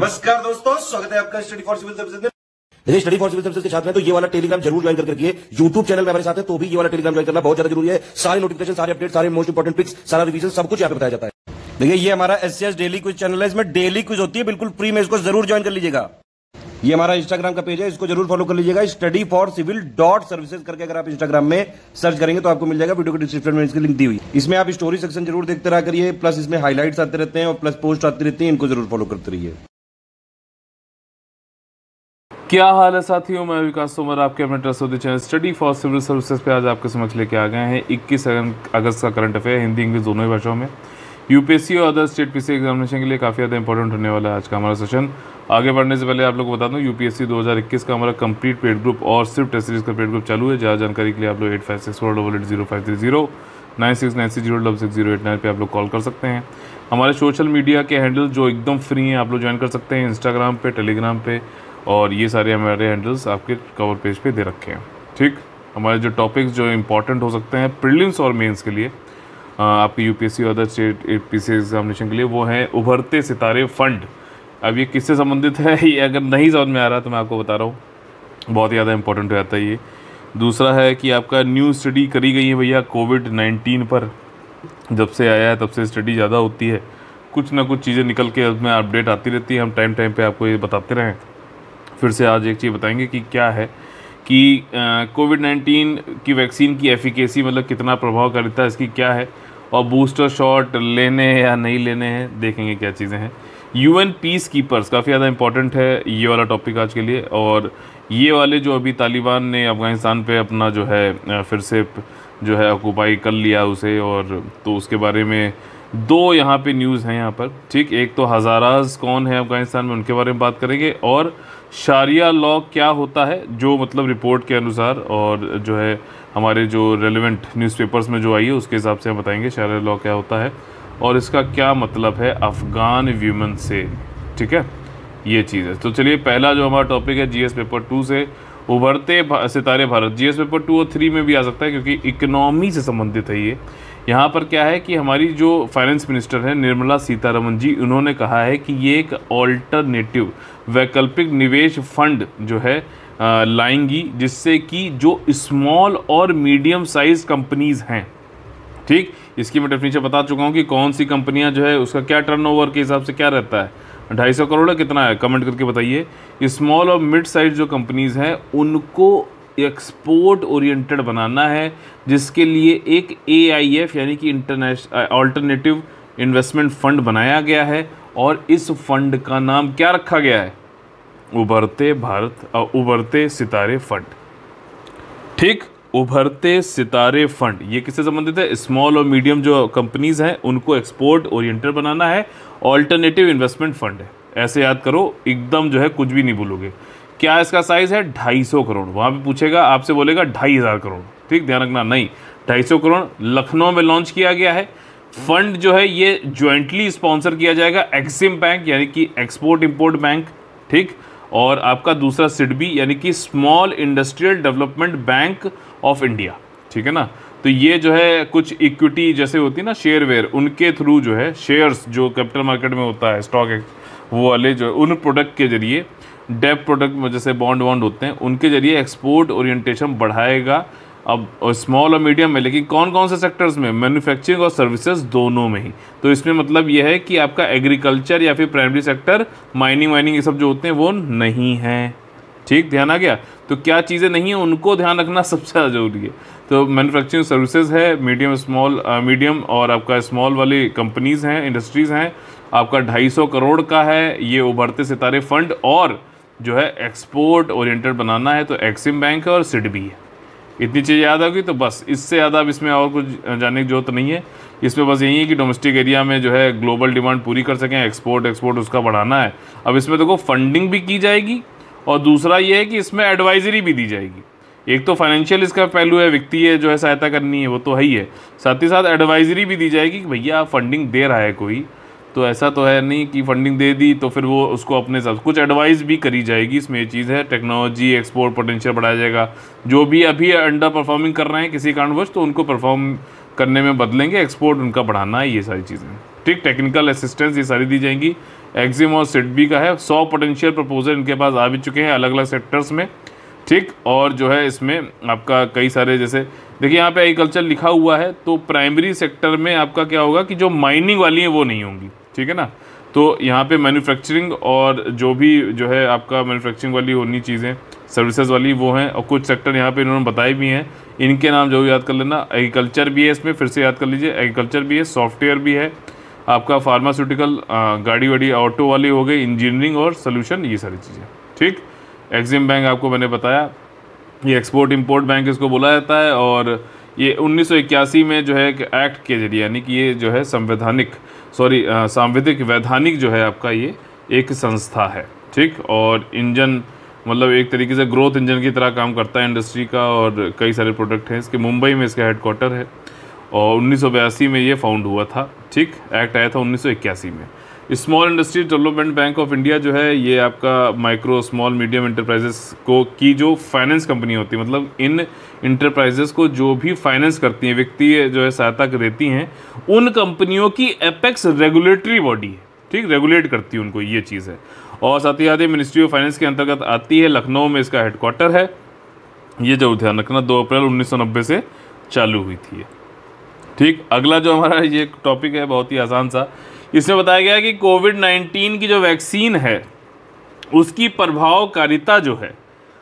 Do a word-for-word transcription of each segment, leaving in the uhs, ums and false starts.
नमस्कार दोस्तों, स्वागत है आपका स्टडी फॉर सिविल सर्विसेज में। देखिए, स्टडी फॉर सिविल सर्विसेज के छात्र हैं तो ये वाला टेलीग्राम जरूर ज्वाइन करके रखिए। यूट्यूब चैनल में हमारे साथ है तो भी ये वाला टेलीग्राम ज्वाइन करना बहुत ज्यादा जरूरी है। सारे नोटिफिकेशन, सारे अपडेट, सारे मोस्ट इंपोर्टेंट पिक्स, सारा रिवीजन, सब कुछ यहाँ पे बताया जाता है। देखिए, ये हमारा एससीएस डेली क्विज चैनल है, इसमें डेली क्विज होती है, बिल्कुल फ्री में, इसको जरूर ज्वाइन कर लीजिएगा। ये हमारा इंस्टाग्राम का पेज है, इसको जरूर फॉलो कर लीजिएगा। Study for civil dot services करके अगर आप इंस्टाग्राम में सर्च करेंगे तो आपको मिल जाएगा। वीडियो के डिस्क्रिप्शन में इसकी लिंक दी हुई। इसमें आप स्टोरी सेक्शन जरूर देखते रहा करिए, प्लस इसमें हाईलाइट्स आते रहते हैं और प्लस पोस्ट आती रहती है, इनको जरूर फॉलो करते रहिए। क्या हाल है साथियों, मैं विकास तोमर आपके अपने trust channel study for civil services पे आज आपके समक्ष लेके आ गए हैं इक्कीस अगस्त का करंट अफेयर, हिंदी इंग्लिश दोनों ही भाषाओं में। यूपीएससी और अदर स्टेट पीसी एग्जामिनेशन के लिए काफ़ी ज़्यादा इंपॉर्टेंट होने वाला है आज का हमारा सेशन। आगे बढ़ने से पहले आप लोग को बता दूं, यूपीएससी दो हज़ार इक्कीस का हमारा कंप्लीट पेड ग्रुप और सिर्फ टेस्ट सीरीज का पेड ग्रुप चालू है। ज़्यादा जानकारी के लिए आप लोग eight five six four double eight zero five three zero nine six nine six zero double six zero eight nine पर आप लोग कॉल कर सकते हैं। हमारे सोशल मीडिया के हैंडल जो एकदम फ्री हैं, आप लोग ज्वाइन कर सकते हैं इंस्टाग्राम पे, टेलीग्राम पे, और ये सारे हमारे हैंडल्स आपके कवर पेज पे दे रखे हैं। ठीक, हमारे जो टॉपिक्स जो इंपॉर्टेंट हो सकते हैं प्रीलिम्स और मेंस के लिए, आपके यूपीएससी और अदर स्टेट पीसी एग्जामिनेशन के लिए, वो है उभरते सितारे फंड। अब ये किससे संबंधित है, ये अगर नहीं समझ में आ रहा तो मैं आपको बता रहा हूँ, बहुत ज़्यादा इंपॉर्टेंट हो जाता है ये। दूसरा है कि आपका न्यू स्टडी करी गई है भैया कोविड नाइन्टीन पर, जब से आया है तब से स्टडी ज़्यादा होती है, कुछ ना कुछ चीज़ें निकल के उसमें अपडेट आती रहती है, हम टाइम टाइम पर आपको ये बताते रहें। फिर से आज एक चीज़ बताएंगे कि क्या है कि कोविड नाइन्टीन की वैक्सीन की एफिकेसी, मतलब कितना प्रभावकारिता इसकी क्या है, और बूस्टर शॉट लेने हैं या नहीं लेने हैं, देखेंगे क्या चीज़ें हैं। यूएन पीस कीपर्स काफ़ी ज़्यादा इंपॉर्टेंट है ये वाला टॉपिक आज के लिए। और ये वाले जो अभी तालिबान ने अफ़गानिस्तान पे अपना जो है फिर से जो है ऑक्यूपाई कर लिया उसे, और तो उसके बारे में दो यहाँ पे न्यूज़ हैं यहाँ पर। ठीक, एक तो हज़ाराज कौन है अफ़गानिस्तान में, उनके बारे में बात करेंगे, और शारिया लॉ क्या होता है, जो मतलब रिपोर्ट के अनुसार और जो है हमारे जो रेलेवेंट न्यूज़पेपर्स में जो आई है उसके हिसाब से हम बताएंगे शारिया लॉ क्या होता है और इसका क्या मतलब है अफ़गान वीमेन से। ठीक है, ये चीज़ है। तो चलिए, पहला जो हमारा टॉपिक है जीएस पेपर टू से, उभरते सितारे भारत। जीएस पेपर टू और थ्री में भी आ सकता है क्योंकि इकोनॉमी से संबंधित है ये। यहाँ पर क्या है कि हमारी जो फाइनेंस मिनिस्टर है निर्मला सीतारमन जी, उन्होंने कहा है कि ये एक ऑल्टरनेटिव वैकल्पिक निवेश फंड जो है आ, लाएंगी, जिससे कि जो स्मॉल और मीडियम साइज कंपनीज़ हैं। ठीक, इसकी मैं डेफिनेशन बता चुका हूँ कि कौन सी कंपनियाँ जो है उसका क्या टर्नओवर के हिसाब से क्या रहता है, ढाई सौ करोड़ है कितना है, कमेंट करके बताइए। स्मॉल और मिड साइज जो कंपनीज़ हैं उनको एक्सपोर्ट ओरिएंटेड बनाना है, जिसके लिए एक ए आई एफ यानी कि इंटरनेशनल ऑल्टरनेटिव इन्वेस्टमेंट फंड बनाया गया है, और इस फंड का नाम क्या रखा गया है, उभरते भारत उभरते सितारे फंड। ठीक, उभरते सितारे फंड ये किससे संबंधित है, स्मॉल और मीडियम जो कंपनीज हैं उनको एक्सपोर्ट ओरिएंटेड बनाना है, ऑल्टरनेटिव इन्वेस्टमेंट फंड है। ऐसे याद करो, एकदम जो है कुछ भी नहीं भूलोगे। क्या इसका साइज है, ढाई सौ करोड़। वहाँ पे पूछेगा, आपसे बोलेगा ढाई हज़ार करोड़। ठीक, ध्यान रखना, नहीं, ढाई सौ करोड़ लखनऊ में लॉन्च किया गया है। फंड जो है ये ज्वाइंटली स्पॉन्सर किया जाएगा एक्सिम बैंक यानी कि एक्सपोर्ट इंपोर्ट बैंक, ठीक, और आपका दूसरा सिडबी यानी कि small industrial development bank of India. ठीक है ना। तो ये जो है कुछ इक्विटी जैसे होती है ना, शेयर वेयर, उनके थ्रू जो है शेयर्स जो कैपिटल मार्केट में होता है, स्टॉक वो वाले जो उन प्रोडक्ट के जरिए, डेप प्रोडक्ट में जैसे बॉन्ड वॉन्ड होते हैं, उनके जरिए एक्सपोर्ट ओरिएंटेशन बढ़ाएगा। अब स्मॉल और मीडियम में, लेकिन कौन कौन से सेक्टर्स में, मैन्युफैक्चरिंग और सर्विसेज दोनों में ही। तो इसमें मतलब यह है कि आपका एग्रीकल्चर या फिर प्राइमरी सेक्टर, माइनिंग वाइनिंग ये सब जो होते हैं वो नहीं है। ठीक, ध्यान आ गया। तो क्या चीज़ें नहीं हैं उनको ध्यान रखना सबसे ज़्यादा जरूरी है। तो मैन्युफैक्चरिंग सर्विसेज है, मीडियम स्मॉल मीडियम और आपका स्मॉल वाली कंपनीज़ हैं, इंडस्ट्रीज़ हैं। आपका ढाई सौ करोड़ का है ये उभरते सितारे फंड, और जो है एक्सपोर्ट ओरिएंटेड बनाना है तो एक्सिम बैंक है और सिडबी है। इतनी चीज़ याद होगी तो बस, इससे ज़्यादा अब इसमें और कुछ जानने की जरूरत नहीं है। इसमें बस यही है कि डोमेस्टिक एरिया में जो है ग्लोबल डिमांड पूरी कर सकें, एक्सपोर्ट एक्सपोर्ट उसका बढ़ाना है। अब इसमें देखो फंडिंग भी की जाएगी, और दूसरा ये है कि इसमें एडवाइजरी भी दी जाएगी। एक तो फाइनेंशियल इसका पहलू है, वित्तीय जो है सहायता करनी है वो तो है ही है, साथ ही साथ एडवाइजरी भी दी जाएगी कि भैया फंडिंग दे रहा है कोई, तो ऐसा तो है नहीं कि फंडिंग दे दी तो फिर वो उसको अपने साथ, कुछ एडवाइस भी करी जाएगी। इसमें ये चीज़ है, टेक्नोलॉजी एक्सपोर्ट पोटेंशियल बढ़ाया जाएगा। जो भी अभी अंडर परफॉर्मिंग कर रहे हैं किसी कारणवश, तो उनको परफॉर्म करने में बदलेंगे, एक्सपोर्ट उनका बढ़ाना है, ये सारी चीज़ें, ठीक। टेक्निकल असिस्टेंस ये सारी दी जाएंगी। एक्जिम और सिडबी का है, सौ पोटेंशियल प्रपोजल इनके पास आ भी चुके हैं अलग अलग सेक्टर्स में, ठीक। और जो है इसमें आपका कई सारे, जैसे देखिए यहाँ पे एग्रीकल्चर लिखा हुआ है, तो प्राइमरी सेक्टर में आपका क्या होगा कि जो माइनिंग वाली है वो नहीं होंगी, ठीक है ना। तो यहाँ पे मैन्युफैक्चरिंग और जो भी जो है आपका मैन्युफैक्चरिंग वाली होनी चीज़ें, सर्विसेज वाली वो हैं। और कुछ सेक्टर यहाँ पे इन्होंने बताए भी हैं, इनके नाम जो याद कर लेना। एग्रीकल्चर भी है इसमें, फिर से याद कर लीजिए, एग्रीकल्चर भी है, सॉफ्टवेयर भी है, आपका फार्मास्यूटिकल, गाड़ी वाड़ी ऑटो वाली हो गई, इंजीनियरिंग और सोल्यूशन, ये सारी चीज़ें, ठीक। एक्सिम बैंक आपको मैंने बताया, ये एक्सपोर्ट इंपोर्ट बैंक इसको बोला जाता है। और ये उन्नीस सौ इक्यासी में जो है एक्ट के जरिए, यानी कि ये जो है संवैधानिक सॉरी सांविधिक वैधानिक जो है आपका ये एक संस्था है, ठीक। और इंजन मतलब एक तरीके से ग्रोथ इंजन की तरह काम करता है इंडस्ट्री का, और कई सारे प्रोडक्ट हैं इसके। मुंबई में इसका हेडक्वार्टर है और उन्नीस सौ बयासी में ये फाउंड हुआ था, ठीक। एक्ट आया था उन्नीस सौ इक्यासी में। Small industry development bank of India जो है ये आपका माइक्रो स्मॉल मीडियम इंटरप्राइजेस को की जो फाइनेंस कंपनी होती है, मतलब इन इंटरप्राइजेस को जो भी फाइनेंस करती हैं, वित्तीय जो है सहायता देती हैं, उन कंपनियों की एपेक्स रेगुलेटरी बॉडी है, ठीक, रेगुलेट करती है उनको, ये चीज़ है। और साथ ही साथ ये मिनिस्ट्री ऑफ फाइनेंस के अंतर्गत आती है, लखनऊ में इसका हेडक्वार्टर है। ये जो ध्यान रखना दो अप्रैल उन्नीस सौ नब्बे से चालू हुई थी, ठीक। अगला जो हमारा ये टॉपिक है बहुत ही आसान सा, इसमें बताया गया है कि कोविड नाइन्टीन की जो वैक्सीन है उसकी प्रभावकारिता जो है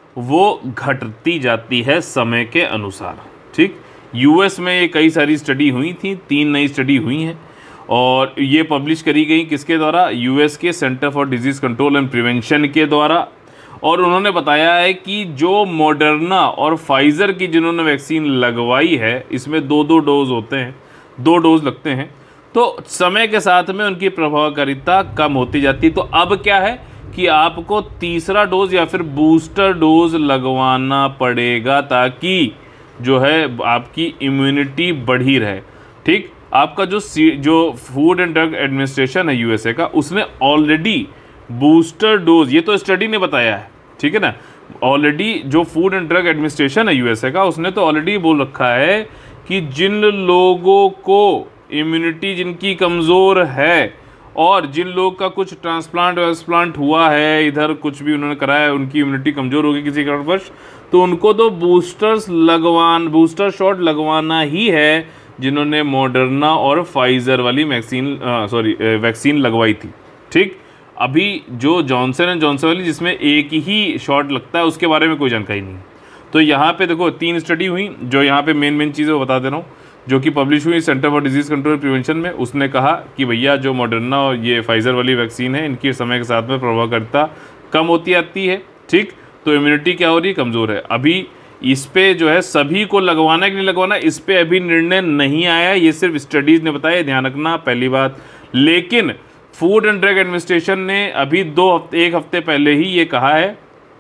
वो घटती जाती है समय के अनुसार, ठीक। यूएस में ये कई सारी स्टडी हुई थी, तीन नई स्टडी हुई हैं और ये पब्लिश करी गई किसके द्वारा, यूएस के centre for disease control and prevention के द्वारा। और उन्होंने बताया है कि जो मॉडर्ना और फाइज़र की जिन्होंने वैक्सीन लगवाई है, इसमें दो दो डोज होते हैं, दो डोज लगते हैं, तो समय के साथ में उनकी प्रभावकारिता कम होती जाती है। तो अब क्या है कि आपको तीसरा डोज या फिर बूस्टर डोज लगवाना पड़ेगा ताकि जो है आपकी इम्यूनिटी बढ़ी रहे, ठीक। आपका जो जो फूड एंड ड्रग एडमिनिस्ट्रेशन है यूएसए का, उसने ऑलरेडी बूस्टर डोज, ये तो स्टडी ने बताया है, ठीक है ना, ऑलरेडी जो फूड एंड ड्रग एडमिनिस्ट्रेशन है यूएसए का, उसने तो ऑलरेडी बोल रखा है कि जिन लोगों को इम्यूनिटी जिनकी कमज़ोर है और जिन लोग का कुछ ट्रांसप्लांट वांसप्लांट हुआ है, इधर कुछ भी उन्होंने कराया है, उनकी इम्यूनिटी कमज़ोर होगी किसी कारणवश, तो उनको तो बूस्टर्स लगवान बूस्टर शॉट लगवाना ही है, जिन्होंने मॉडर्ना और फाइज़र वाली वैक्सीन सॉरी वैक्सीन लगवाई थी, ठीक। अभी जो जॉनसन एंड जॉनसन वाली जिसमें एक ही शॉट लगता है, उसके बारे में कोई जानकारी नहीं। तो यहाँ पे देखो तीन स्टडी हुई, जो यहाँ पे मेन मेन चीज़ें बता दे रहा हूँ, जो कि पब्लिश हुई centre for disease control prevention में। उसने कहा कि भैया जो मॉडर्ना और ये फाइज़र वाली वैक्सीन है, इनकी समय के साथ में प्रभावकारिता कम होती आती है, ठीक। तो इम्यूनिटी क्या हो रही है, कमज़ोर है। अभी इस पे जो है सभी को लगवाना कि नहीं लगवाना, इस पे अभी निर्णय नहीं आया, ये सिर्फ स्टडीज़ ने बताया, ध्यान रखना पहली बात। लेकिन फूड एंड ड्रग एडमिनिस्ट्रेशन ने अभी दो हफ्ते एक हफ्ते पहले ही ये कहा है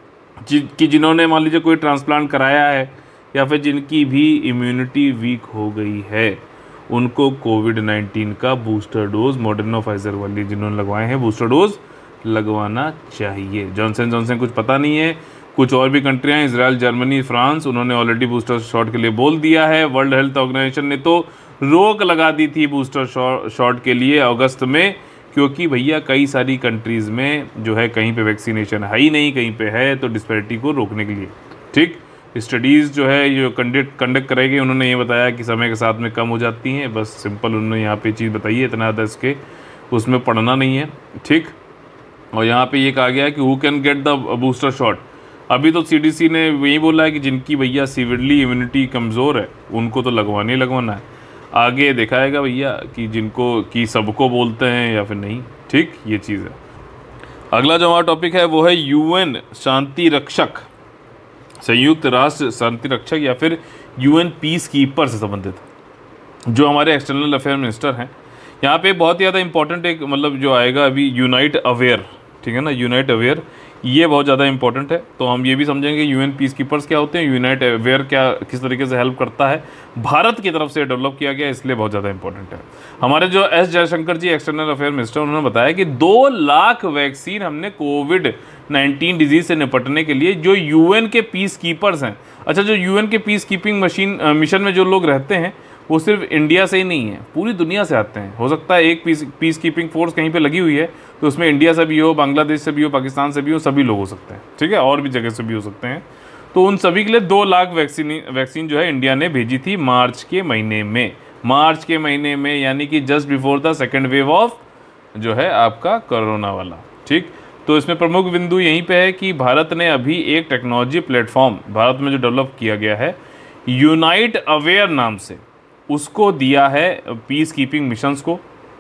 कि जिन्होंने मान लीजिए कोई ट्रांसप्लांट कराया है या फिर जिनकी भी इम्यूनिटी वीक हो गई है, उनको कोविड नाइन्टीन का बूस्टर डोज मॉडर्ना फाइज़र वाली जिन्होंने लगवाए हैं बूस्टर डोज लगवाना चाहिए। जॉनसन जॉनसन कुछ पता नहीं है, कुछ और भी कंट्रियाँ, इजराइल, जर्मनी, फ्रांस, उन्होंने ऑलरेडी बूस्टर शॉट के लिए बोल दिया है। वर्ल्ड हेल्थ ऑर्गेनाइजेशन ने तो रोक लगा दी थी बूस्टर शॉट के लिए अगस्त में, क्योंकि भैया कई सारी कंट्रीज़ में जो है कहीं पे वैक्सीनेशन है ही नहीं, कहीं पे है, तो डिस्पैरिटी को रोकने के लिए, ठीक। स्टडीज़ जो है ये कंडक्ट कंडक्ट कराई, उन्होंने ये बताया कि समय के साथ में कम हो जाती हैं, बस सिंपल उन्होंने यहाँ पे चीज़ बताई है, इतना ज़्यादा इसके उसमें पढ़ना नहीं है, ठीक। और यहाँ पे ये कहा गया है कि who can get the booster shot. अभी तो सीडीसी ने यही बोला है कि जिनकी भैया सीवियरली इम्यूनिटी कमज़ोर है उनको तो लगवाना ही लगवाना है। आगे दिखाएगा भैया कि जिनको कि सबको बोलते हैं या फिर नहीं, ठीक, ये चीज़ है। अगला जो हमारा टॉपिक है वो है यूएन शांति रक्षक, संयुक्त राष्ट्र शांति रक्षक या फिर यूएन पीस कीपर से संबंधित जो हमारे एक्सटर्नल अफेयर मिनिस्टर हैं। यहाँ पे बहुत ही ज़्यादा इंपॉर्टेंट एक मतलब जो आएगा अभी यूनाइट अवेयर, ठीक है ना, यूनाइट अवेयर, ये बहुत ज़्यादा इंपॉर्टेंट है। तो हम ये भी समझेंगे यूएन पीस कीपर्स क्या होते हैं, यूनाइट अवेयर क्या किस तरीके से हेल्प करता है, भारत की तरफ से डेवलप किया गया, इसलिए बहुत ज़्यादा इंपॉर्टेंट है। हमारे जो S Jaishankar ji external affair minister, उन्होंने बताया कि दो लाख वैक्सीन हमने कोविड नाइन्टीन डिजीज़ से निपटने के लिए जो यूएन के पीस कीपर्स हैं, अच्छा जो यूएन के पीस कीपिंग मशीन मिशन में जो लोग रहते हैं वो सिर्फ इंडिया से ही नहीं है, पूरी दुनिया से आते हैं। हो सकता है एक पीस पीस कीपिंग फोर्स कहीं पे लगी हुई है तो उसमें इंडिया से भी हो, बांग्लादेश से भी हो, पाकिस्तान से भी हो, सभी लोग हो सकते हैं, ठीक है, और भी जगह से भी हो सकते हैं। तो उन सभी के लिए दो लाख वैक्सीन वैक्सीन जो है इंडिया ने भेजी थी मार्च के महीने में, मार्च के महीने में, यानी कि just before the second wave of जो है आपका कोरोना वाला, ठीक। तो इसमें प्रमुख बिंदु यहीं पे है कि भारत ने अभी एक टेक्नोलॉजी प्लेटफॉर्म भारत में जो डेवलप किया गया है यूनाइट अवेयर नाम से, उसको दिया है पीस कीपिंग मिशंस को।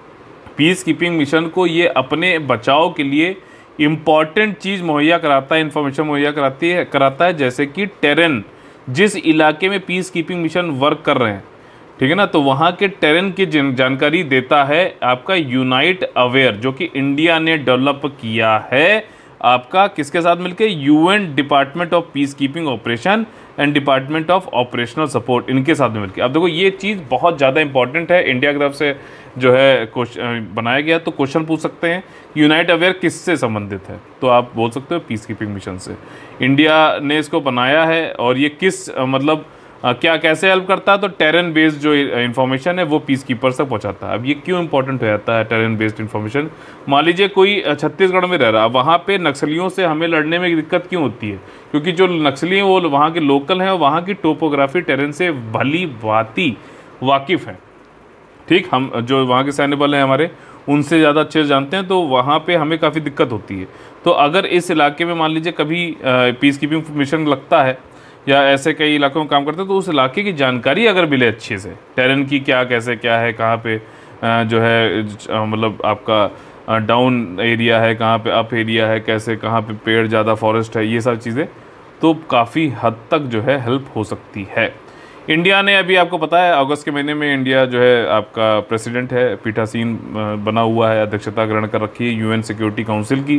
पीस कीपिंग मिशन को ये अपने बचाव के लिए इम्पॉर्टेंट चीज़ मुहैया कराता है, इन्फॉर्मेशन मुहैया कराती है कराता है जैसे कि टेरेन, जिस इलाके में पीस कीपिंग मिशन वर्क कर रहे हैं, ठीक है ना, तो वहाँ के टेरेन की जानकारी देता है आपका यूनाइट अवेयर, जो कि इंडिया ने डेवलप किया है आपका किसके साथ मिलके, UN department of peace keeping operation and department of operational support, इनके साथ में मिलकर। अब देखो ये चीज़ बहुत ज़्यादा इंपॉर्टेंट है, इंडिया की तरफ से जो है क्वेश्चन बनाया गया, तो क्वेश्चन पूछ सकते हैं यूनाइट अवेयर किससे संबंधित है, तो आप बोल सकते हो पीस कीपिंग मिशन से। इंडिया ने इसको बनाया है और ये किस मतलब आ, क्या कैसे हेल्प करता है, तो टेरेन बेस्ड जो इन्फॉर्मेशन है वो पीस कीपर्स तक पहुंचाता है। अब ये क्यों इंपॉर्टेंट हो जाता है टेरेन बेस्ड इन्फॉर्मेशन, मान लीजिए कोई छत्तीसगढ़ में रह रहा है, वहाँ पे नक्सलियों से हमें लड़ने में दिक्कत क्यों होती है, क्योंकि जो नक्सली हैं वो वहाँ के लोकल हैं और वहाँ की टोपोग्राफी टेरेन से भली भांति वाकिफ़ है, ठीक। हम जो वहाँ के सैन्य बल हैं हमारे उनसे ज़्यादा अच्छे से जानते हैं, तो वहाँ पे हमें काफ़ी दिक्कत होती है। तो अगर इस इलाके में मान लीजिए कभी पीस कीपिंग मिशन लगता है या ऐसे कई इलाकों में काम करते हैं, तो उस इलाके की जानकारी अगर मिले अच्छे से, टेरेन की क्या कैसे क्या है, कहाँ पे जो है मतलब आपका डाउन एरिया है, कहाँ पे अप एरिया है, कैसे कहाँ पे पेड़ ज़्यादा फॉरेस्ट है, ये सारी चीज़ें तो काफ़ी हद तक जो है हेल्प हो सकती है। इंडिया ने अभी आपको पता है अगस्त के महीने में इंडिया जो है आपका प्रेसिडेंट है, पीठासीन बना हुआ है, अध्यक्षता ग्रहण कर रखी है यूएन सिक्योरिटी काउंसिल की,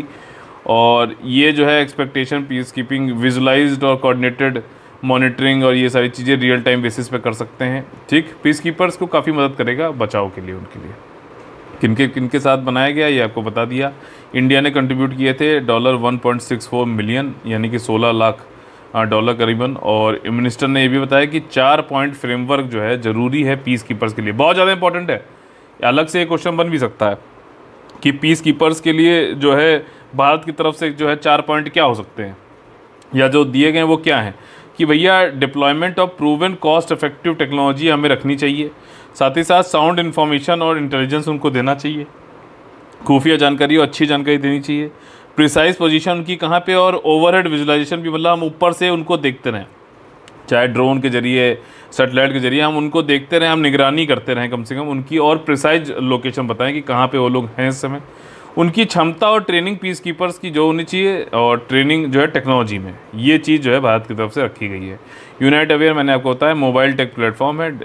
और ये जो है एक्सपेक्टेशन पीस कीपिंग विजुलाइज्ड और कोऑर्डिनेटेड मॉनिटरिंग और ये सारी चीज़ें रियल टाइम बेसिस पे कर सकते हैं, ठीक। पीस कीपर्स को काफ़ी मदद करेगा बचाव के लिए, उनके लिए किनके किनके साथ बनाया गया ये आपको बता दिया। इंडिया ने कंट्रीब्यूट किए थे dollar one point six four million यानी कि सोलह लाख डॉलर करीबन, और मिनिस्टर ने ये भी बताया कि चार पॉइंट फ्रेमवर्क जो है ज़रूरी है पीस कीपर्स के लिए, बहुत ज़्यादा इंपॉर्टेंट है। अलग से एक क्वेश्चन बन भी सकता है कि पीस कीपर्स के लिए जो है भारत की तरफ से जो है चार पॉइंट क्या हो सकते हैं या जो दिए गए हैं वो क्या हैं, कि भैया deployment of proven cost effective technology हमें रखनी चाहिए, साथ ही साथ साउंड इन्फॉर्मेशन और इंटेलिजेंस उनको देना चाहिए, खुफिया जानकारी और अच्छी जानकारी देनी चाहिए, प्रिसाइज पोजीशन उनकी कहाँ पे, और ओवरहेड विजुलाइजेशन भी, मतलब हम ऊपर से उनको देखते रहें, चाहे ड्रोन के जरिए सैटेलाइट के जरिए हम उनको देखते रहें, हम निगरानी करते रहें कम से कम उनकी, और प्रिसाइज लोकेशन बताएं कि कहाँ पे वो लोग हैं इस समय। उनकी क्षमता और ट्रेनिंग पीस कीपर्स की जो होनी चाहिए, और ट्रेनिंग जो है टेक्नोलॉजी में, ये चीज़ जो है भारत की तरफ से रखी गई है। यूनाइट अवेयर मैंने आपको बताया मोबाइल टेक प्लेटफॉर्म है,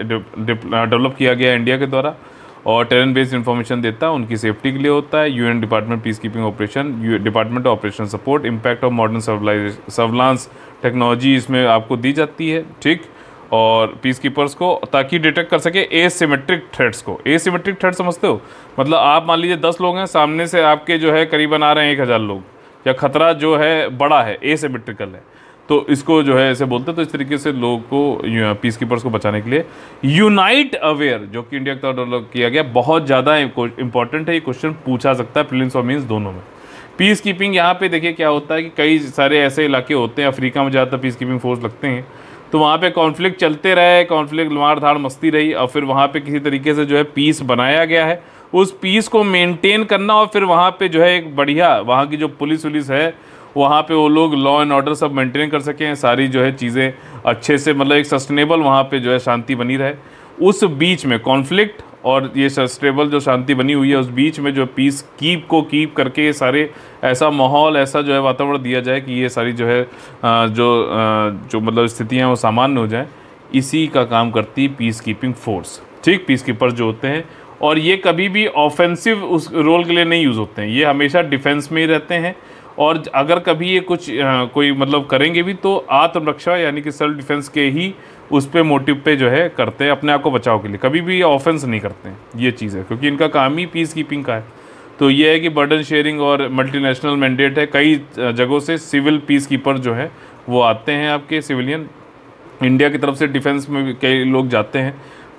डेवलप किया गया इंडिया के द्वारा, और टेरेन बेस्ड इन्फॉर्मेशन देता है, उनकी सेफ्टी के लिए होता है। UN department peace keeping operation, department of operation support, impact of modern surveillance technology इसमें आपको दी जाती है, ठीक। और पीस कीपर्स को ताकि डिटेक्ट कर सके एसिमेट्रिक थ्रेट्स को। एसिमेट्रिक थ्रेट समझते हो, मतलब आप मान लीजिए दस लोग हैं, सामने से आपके जो है करीबन आ रहे हैं एक हज़ार लोग, या खतरा जो है बड़ा है, एसिमेट्रिकल है, तो इसको जो है ऐसे बोलते हैं। तो इस तरीके से लोगों को पीस कीपर्स को बचाने के लिए यूनाइट अवेयर जो कि इंडिया का डेवलप किया गया, बहुत ज़्यादा इंपॉर्टेंट है। ये क्वेश्चन पूछा सकता है प्रीलिम्स और मेंस दोनों में। पीस कीपिंग यहाँ पे देखिए क्या होता है कि कई सारे ऐसे इलाके होते हैं, अफ्रीका में ज़्यादातर पीस कीपिंग फोर्स लगते हैं, तो वहाँ पे कॉन्फ्लिक्ट चलते रहे, कॉन्फ्लिक्ट मार धाड़ मस्ती रही, और फिर वहाँ पे किसी तरीके से जो है पीस बनाया गया है, उस पीस को मेंटेन करना, और फिर वहाँ पे जो है एक बढ़िया वहाँ की जो पुलिस वुलिस है वहाँ पे वो लोग लॉ एंड ऑर्डर सब मेंटेन कर सकें, सारी जो है चीज़ें अच्छे से, मतलब एक सस्टेनेबल वहाँ पे जो है शांति बनी रहे। उस बीच में कॉन्फ्लिक्ट और ये सस्टेनेबल जो शांति बनी हुई है, उस बीच में जो पीस कीप को कीप करके ये सारे ऐसा माहौल, ऐसा जो है वातावरण दिया जाए कि ये सारी जो है जो जो मतलब स्थितियाँ वो सामान्य हो जाए, इसी का काम करती है पीस कीपिंग फोर्स, ठीक। पीस कीपर जो होते हैं, और ये कभी भी ऑफेंसिव उस रोल के लिए नहीं यूज़ होते हैं, ये हमेशा डिफेंस में ही रहते हैं, और अगर कभी ये कुछ आ, कोई मतलब करेंगे भी तो आत्मरक्षा यानी कि सेल्फ डिफेंस के ही उस पे मोटिव पे जो है करते हैं, अपने आप को बचाव के लिए, कभी भी ऑफेंस नहीं करते हैं, ये चीज़ है, क्योंकि इनका काम ही पीस कीपिंग का है। तो ये है कि बर्डन शेयरिंग और मल्टीनेशनल मैंडेट है, कई जगहों से सिविल पीस कीपर जो है वो आते हैं आपके सिविलियन, इंडिया की तरफ से डिफेंस में भी कई लोग जाते हैं,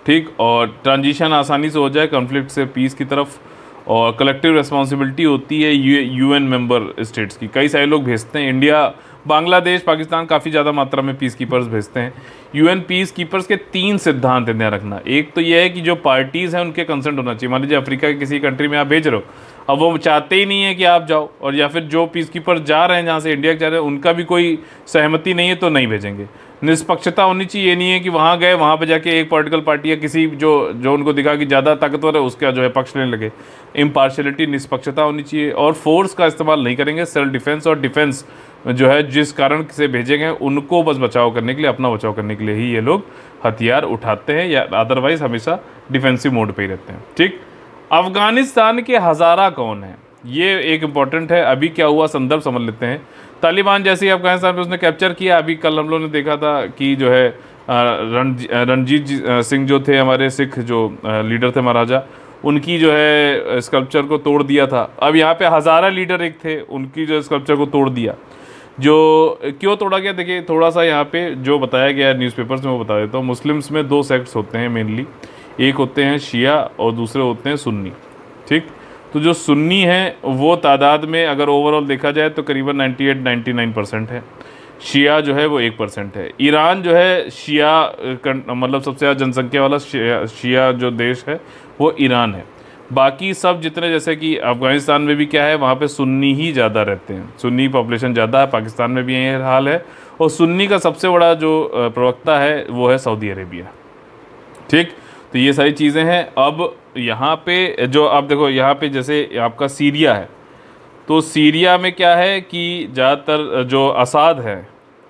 ठीक, और ट्रांजिशन आसानी से हो जाए कॉन्फ्लिक्ट से पीस की तरफ। और कलेक्टिव रिस्पॉन्सिबिलिटी होती है यू एन मेंबर स्टेट्स की, कई सारे लोग भेजते हैं। इंडिया, बांग्लादेश, पाकिस्तान काफ़ी ज़्यादा मात्रा में पीस कीपर्स भेजते हैं। यूएन पीस कीपर्स के तीन सिद्धांत हैं ध्यान रखना। एक तो यह है कि जो पार्टीज़ हैं उनके कंसेंट होना चाहिए। मान लीजिए अफ्रीका के किसी कंट्री में आप भेज रहे हो, अब वो चाहते ही नहीं है कि आप जाओ, और या फिर जो पीस कीपर जा रहे हैं जहाँ से इंडिया के जा रहे हैं उनका भी कोई सहमति नहीं है तो नहीं भेजेंगे। निष्पक्षता होनी चाहिए, ये नहीं है कि वहाँ गए वहाँ पे जाके एक पॉलिटिकल पार्टी या किसी जो जो उनको दिखा कि ज़्यादा ताकतवर है उसका जो है पक्ष लेने लगे। इम्पार्शलिटी, निष्पक्षता होनी चाहिए, और फोर्स का इस्तेमाल नहीं करेंगे। सेल्फ डिफेंस और डिफेंस जो है जिस कारण से भेजे गए उनको बस बचाव करने के लिए, अपना बचाव करने के लिए ही ये लोग हथियार उठाते हैं, या अदरवाइज हमेशा डिफेंसिव मोड पे ही रहते हैं। ठीक, अफगानिस्तान के हज़ारा कौन है, ये एक इम्पॉर्टेंट है। अभी क्या हुआ संदर्भ समझ लेते हैं। तालिबान जैसे ही अफगानिस्तान पे उसने कैप्चर किया, अभी कल हम लोगों ने देखा था कि जो है रणजी रणजीत सिंह जो थे हमारे सिख जो लीडर थे महाराजा, उनकी जो है स्कल्पचर को तोड़ दिया था। अब यहाँ पे हज़ारा लीडर एक थे, उनकी जो स्कल्पचर को तोड़ दिया। जो क्यों तोड़ा गया, देखिए थोड़ा सा यहाँ पे जो बताया गया है न्यूज़पेपर्स में वो बता देता हूँ। मुस्लिम्स में दो सेक्ट्स होते हैं मेनली, एक होते हैं शिया और दूसरे होते हैं सुन्नी। ठीक, तो जो सुन्नी हैं वो तादाद में अगर ओवरऑल देखा जाए तो करीबन अट्ठानवे निन्यानवे परसेंट है। शिया जो है वो एक परसेंट है। ईरान जो है शिया मतलब सबसे ज़्यादा जनसंख्या वाला शिया, शिया जो देश है वो ईरान है। बाकी सब जितने, जैसे कि अफ़गानिस्तान में भी क्या है, वहाँ पे सुन्नी ही ज़्यादा रहते हैं, सुन्नी पॉपुलेशन ज़्यादा है। पाकिस्तान में भी यही हाल है, और सुन्नी का सबसे बड़ा जो प्रवक्ता है वो है सऊदी अरेबिया। ठीक, तो ये सारी चीज़ें हैं। अब यहाँ पे जो आप देखो, यहाँ पे जैसे आपका सीरिया है, तो सीरिया में क्या है कि ज़्यादातर जो असाद है,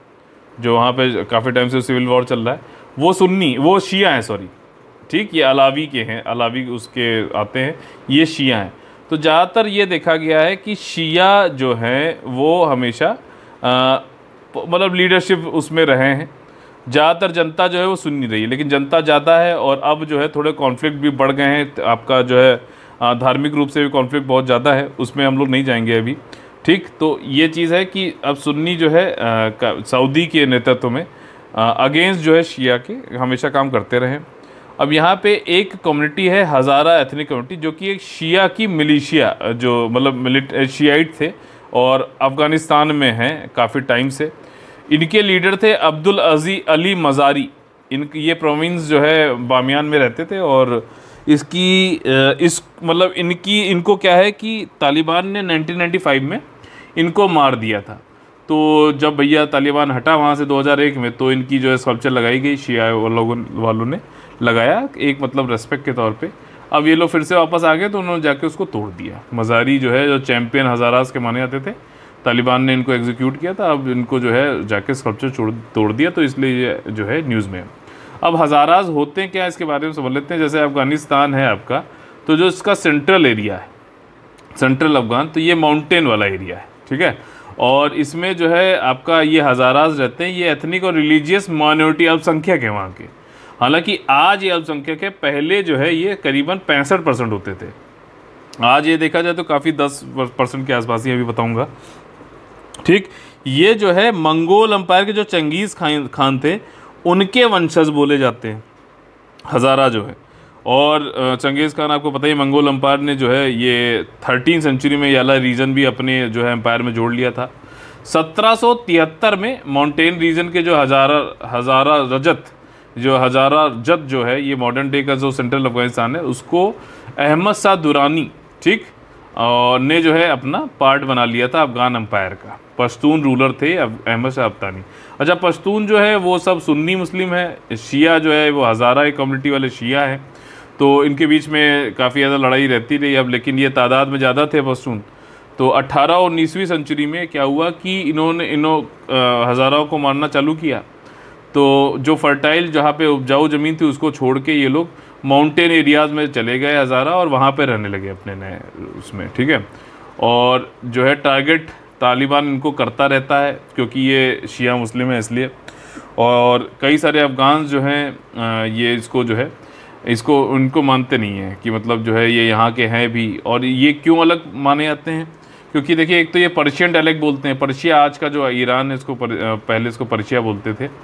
जो वहाँ पे काफ़ी टाइम से सिविल वॉर चल रहा है, वो सुन्नी, वो शिया हैं, सॉरी। ठीक, ये अलावी के हैं, अलावी उसके आते हैं, ये शिया हैं। तो ज़्यादातर ये देखा गया है कि शिया जो हैं वो हमेशा मतलब लीडरशिप उसमें रहे हैं। ज़्यादातर जनता जो है वो सुन्नी रही है, लेकिन जनता ज़्यादा है, और अब जो है थोड़े कॉन्फ्लिक्ट भी बढ़ गए हैं। आपका जो है धार्मिक रूप से भी कॉन्फ्लिक्ट बहुत ज़्यादा है, उसमें हम लोग नहीं जाएंगे अभी। ठीक, तो ये चीज़ है कि अब सुन्नी जो है सऊदी के नेतृत्व में अगेंस्ट जो है शिया के हमेशा काम करते रहे। अब यहाँ पे एक कम्युनिटी है हज़ारा एथनिक कम्युनिटी, जो कि एक शिया की मिलिशिया, जो मतलब मिलिट शियाइट थे और अफ़गानिस्तान में हैं काफ़ी टाइम से। इनके लीडर थे अब्दुल अजी अली मज़ारी। इन ये प्रोविंस जो है बामियान में रहते थे, और इसकी इस मतलब इनकी इनको क्या है कि तालिबान ने नाइनटीन नाइंटी फाइव में इनको मार दिया था। तो जब भैया तालिबान हटा वहाँ से दो हज़ार एक में, तो इनकी जो है स्कल्पचर लगाई गई, शिया लोगों वालों ने लगाया एक मतलब रेस्पेक्ट के तौर पे। अब ये लोग फिर से वापस आ गए, तो उन्होंने जाके उसको तोड़ दिया। मज़ारी जो है, जो चैम्पियन हज़ारास के माने जाते थे, तालिबान ने इनको एग्जीक्यूट किया था। अब इनको जो है जाके स्कल्पचर तोड़ दिया, तो इसलिए ये जो है न्यूज़ में। अब हज़ारास होते हैं क्या, इसके बारे में समझ लेते हैं। जैसे अफ़गानिस्तान है आपका, तो जो इसका सेंट्रल एरिया है, सेंट्रल अफ़गान, तो ये माउंटेन वाला एरिया है। ठीक है, और इसमें जो है आपका ये हज़ारास रहते हैं। ये एथनिक और रिलीजियस माइनॉरिटी अल्पसंख्यक है वहाँ के। हालांकि आज ये अल्पसंख्यक है, पहले जो है ये करीबन पैंसठ परसेंट होते थे। आज ये देखा जाए तो काफ़ी दस परसेंट के आसपास ही अभी बताऊँगा। ठीक, ये जो है मंगोल अम्पायर के जो चंगेज़ खान खान थे, उनके वंशज बोले जाते हैं हज़ारा जो है। और चंगेज़ खान आपको पता ही, मंगोल अम्पायर ने जो है ये थर्टीन सेंचुरी में याला रीजन भी अपने जो है एम्पायर में जोड़ लिया था। सत्रह सौ तिहत्तर में माउंटेन रीजन के जो हज़ारा हज़ारा रजत जो हज़ारा जत जो है, ये मॉडर्न डे का जो सेंट्रल अफगानिस्तान है, उसको अहमद शाह दुरानी, ठीक, और ने जो है अपना पार्ट बना लिया था अफगान एम्पायर का। पश्तून रूलर थे अहमद शाह अब्दानी। अच्छा, पश्तून जो है वो सब सुन्नी मुस्लिम है, शिया जो है वो हज़ारा एक कम्युनिटी वाले शिया है, तो इनके बीच में काफ़ी ज़्यादा लड़ाई रहती रही। अब लेकिन ये तादाद में ज़्यादा थे पश्तून। तो अट्ठारह और उन्नीसवीं सेंचुरी में क्या हुआ कि इन्होंने इन्हों हज़ाराओं को मारना चालू किया। तो जो फर्टाइल जहाँ पे उपजाऊ ज़मीन थी उसको छोड़ के ये लोग माउंटेन एरियाज़ में चले गए हज़ारा, और वहाँ पे रहने लगे अपने नए उसमें। ठीक है, और जो है टारगेट तालिबान इनको करता रहता है, क्योंकि ये शिया मुस्लिम है इसलिए। और कई सारे अफ़गान जो हैं ये इसको जो है इसको उनको मानते नहीं हैं कि मतलब जो है ये यहाँ के हैं भी। और ये क्यों अलग माने जाते हैं, क्योंकि देखिए एक तो ये पर्शियन डायलेक्ट बोलते हैं। पर्शिया आज का जो ईरान है, इसको पर, पहले इसको पर्शिया बोलते थे।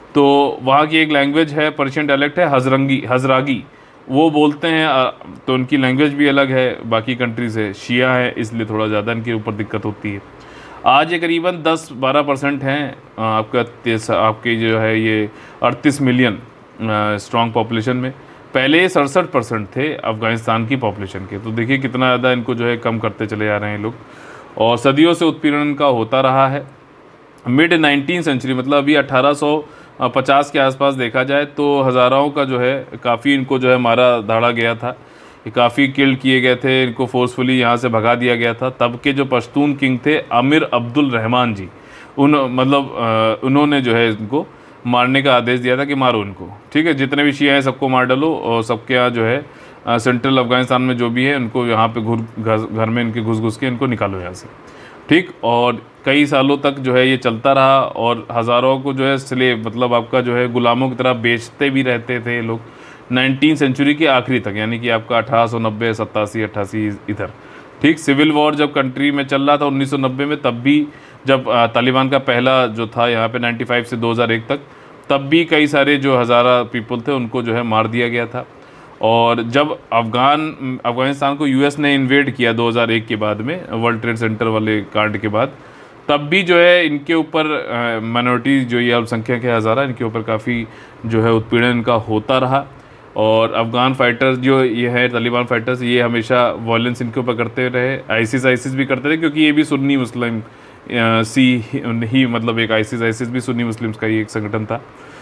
तो वहाँ की एक लैंग्वेज है, पर्शियन डायलेक्ट है हजरंगी हजरागी, वो बोलते हैं। तो उनकी लैंग्वेज भी अलग है बाकी कंट्री से। शिया है इसलिए थोड़ा ज़्यादा इनके ऊपर दिक्कत होती है। आज ये करीबन दस बारह परसेंट हैं आपका आपके जो है ये अड़तीस मिलियन स्ट्रॉन्ग पॉपुलेशन में। पहले सड़सठ परसेंट थे अफ़गानिस्तान की पॉपुलेशन के। तो देखिए कितना ज़्यादा इनको जो है कम करते चले जा रहे हैं लोग, और सदियों से उत्पीड़न का होता रहा है। मिड नाइनटीन सेंचुरी मतलब अभी अठारह सौ पचास के आसपास देखा जाए तो हज़ारों का जो है काफ़ी इनको जो है मारा धाड़ा गया था, काफ़ी किल किए गए थे, इनको फोर्सफुली यहाँ से भगा दिया गया था। तब के जो पश्तून किंग थे अमीर अब्दुल रहमान जी, उन मतलब उन्होंने जो है इनको मारने का आदेश दिया था कि मारो इनको, ठीक है, जितने भी शिया हैं सबको मार डालो, और सबके यहाँ जो है सेंट्रल अफ़गानिस्तान में जो भी है उनको यहाँ पे घुर घर में इनके घुस घुस के इनको निकालो यहाँ से, ठीक। और कई सालों तक जो है ये चलता रहा, और हज़ारों को जो है स्लेव मतलब आपका जो है गुलामों की तरह बेचते भी रहते थे लोग नाइनटीन सेंचुरी के आखिरी तक, यानी कि आपका अठारह सौ नब्बे सत्तासी अट्ठासी इधर, ठीक। सिविल वॉर जब कंट्री में चल रहा था उन्नीस सौ नब्बे में, तब भी जब तालिबान का पहला जो था यहाँ पे पचानवे से दो हज़ार एक तक, तब भी कई सारे जो हज़ारा पीपल थे उनको जो है मार दिया गया था। और जब अफ़गान अफ़गानिस्तान को यूएस ने इन्वेड किया दो हज़ार एक के बाद में, वर्ल्ड ट्रेड सेंटर वाले कांड के बाद, तब भी जो है इनके ऊपर माइनॉरिटी जो ये अल्पसंख्यक है हज़ारा, इनके ऊपर काफ़ी जो है उत्पीड़न इनका होता रहा। और अफ़गान फाइटर्स जो ये है तालिबान फाइटर्स, ये हमेशा वायलेंस इनके ऊपर करते रहे। आईसिस आईसिस भी करते रहे क्योंकि ये भी सुन्नी मुस्लिम सी ही मतलब एक आईसिस आईसिस भी सुन्नी मुस्लिम्स का ही एक संगठन था।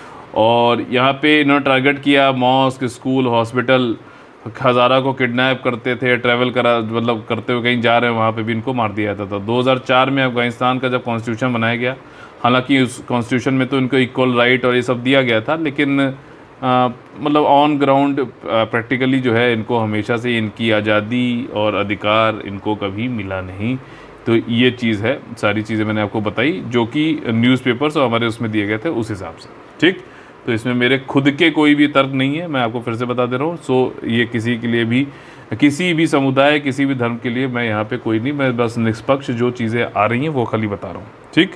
और यहाँ पे इन्होंने टारगेट किया मॉस्क, स्कूल, हॉस्पिटल, हज़ारा को किडनैप करते थे, ट्रैवल करा मतलब करते हुए कहीं जा रहे हैं वहाँ पे भी इनको मार दिया जाता था। दो हज़ार चार में अफ़गानिस्तान का जब कॉन्स्टिट्यूशन बनाया गया, हालांकि उस कॉन्स्टिट्यूशन में तो इनको इक्वल राइट और ये सब दिया गया था, लेकिन आ, मतलब ऑन ग्राउंड प्रैक्टिकली जो है इनको हमेशा से इनकी आज़ादी और अधिकार इनको कभी मिला नहीं। तो ये चीज़ है, सारी चीज़ें मैंने आपको बताई जो कि न्यूज़पेपर्स और हमारे उसमें दिए गए थे उस हिसाब से, ठीक। तो इसमें मेरे खुद के कोई भी तर्क नहीं है, मैं आपको फिर से बता दे रहा हूँ। सो ये किसी के लिए भी, किसी भी समुदाय, किसी भी धर्म के लिए मैं यहाँ पे कोई नहीं, मैं बस निष्पक्ष जो चीज़ें आ रही हैं वो खाली बता रहा हूँ, ठीक।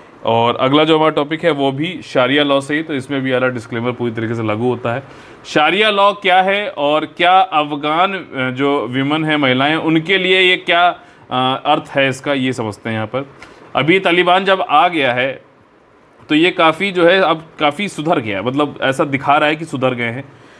और अगला जो हमारा टॉपिक है वो भी शारिया लॉ से ही, तो इसमें भी यार डिस्क्लेमर पूरी तरीके से लागू होता है। शारिया लॉ क्या है और क्या अफ़गान जो विमेन है, महिलाएं, उनके लिए ये क्या आ, अर्थ है इसका, ये समझते हैं यहाँ पर। अभी तालिबान जब आ गया है तो ये काफ़ी जो है अब काफ़ी सुधर गया, मतलब ऐसा दिखा रहा है कि सुधर गए हैं।